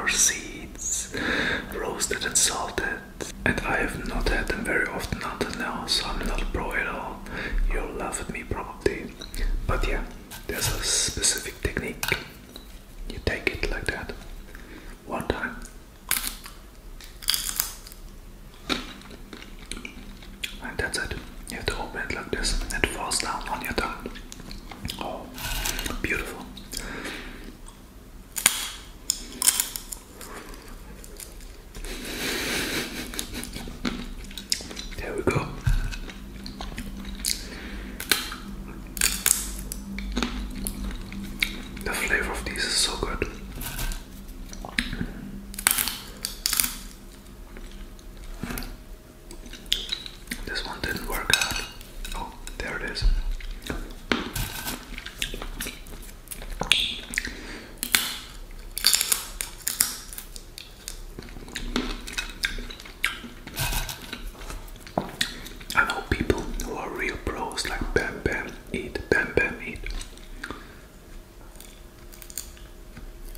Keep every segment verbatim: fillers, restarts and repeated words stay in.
sunflower seeds, roasted and salted. And I have not had them very often until now, so I'm not a pro at all. You'll laugh at me probably. But yeah, there's a specific technique. You take it like that, one time. And that's it. You have to open it like this and it falls down on your tongue. Oh, beautiful. There we go. The flavor of these is so good. This one didn't work out. Oh, there it is. I know people who are real pros, like bam bam eat, bam bam eat.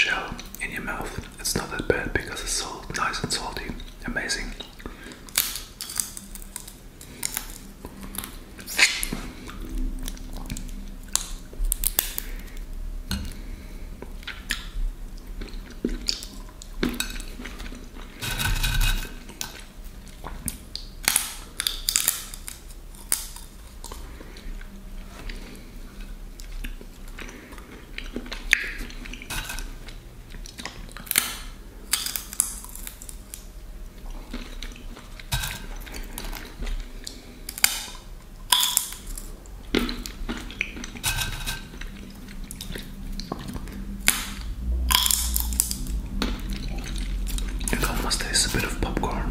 shell in your mouth. It's not that bad because it's so nice and salty. Amazing. It almost tastes a bit of popcorn.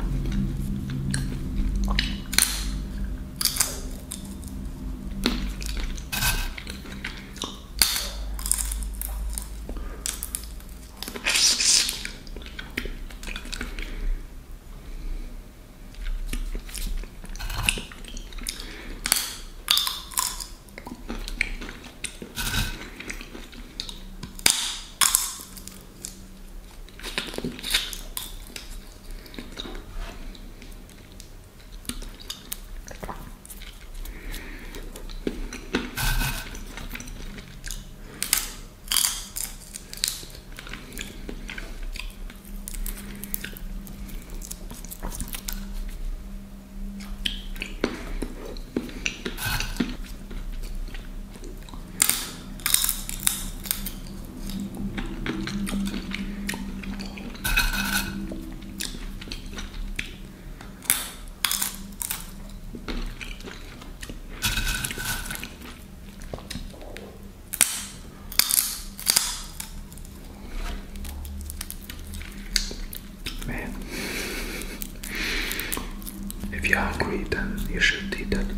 Man, if you're hungry, then you should eat that.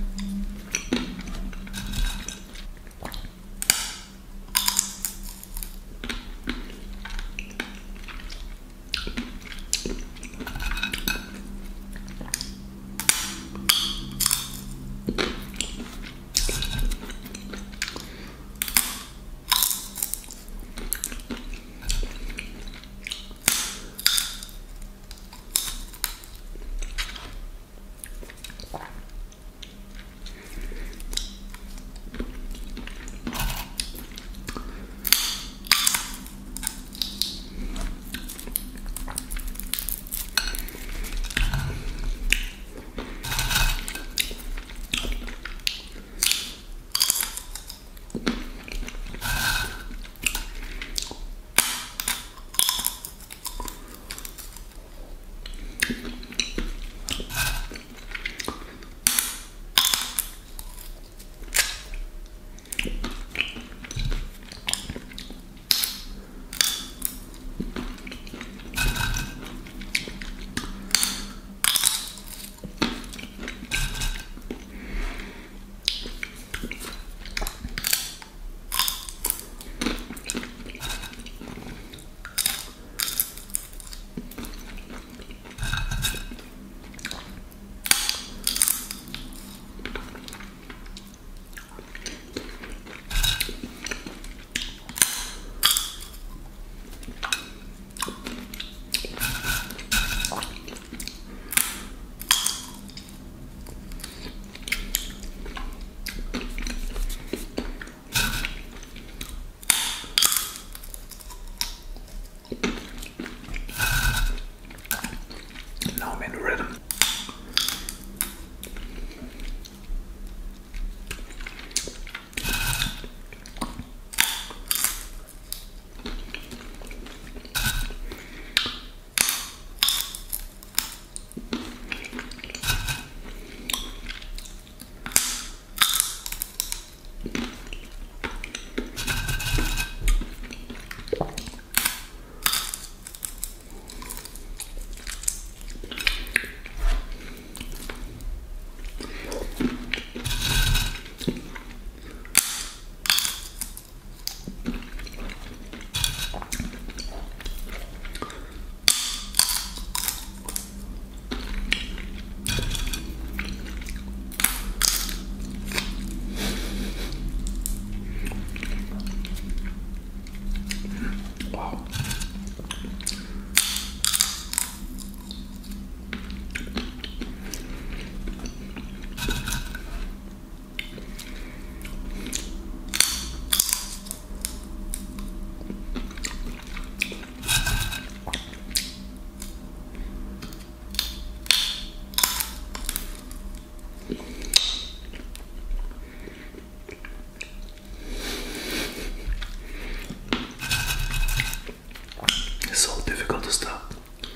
difficult to stop.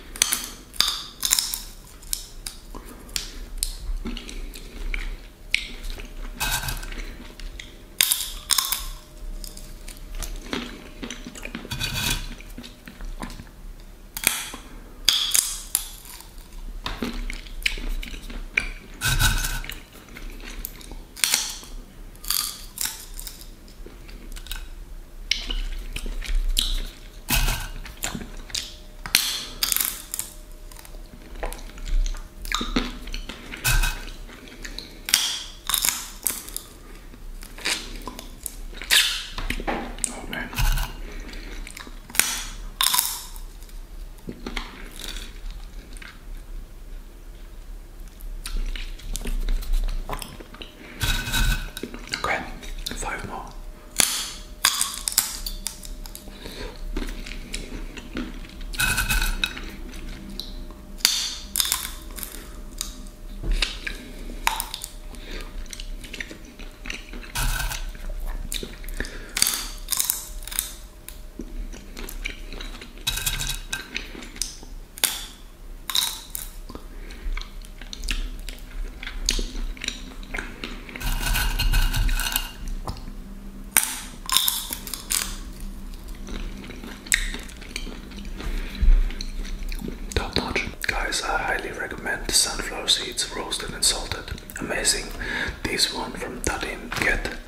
Five more. Top notch. Guys, I highly recommend the sunflower seeds roasted and salted. Amazing. These one from Tallinn get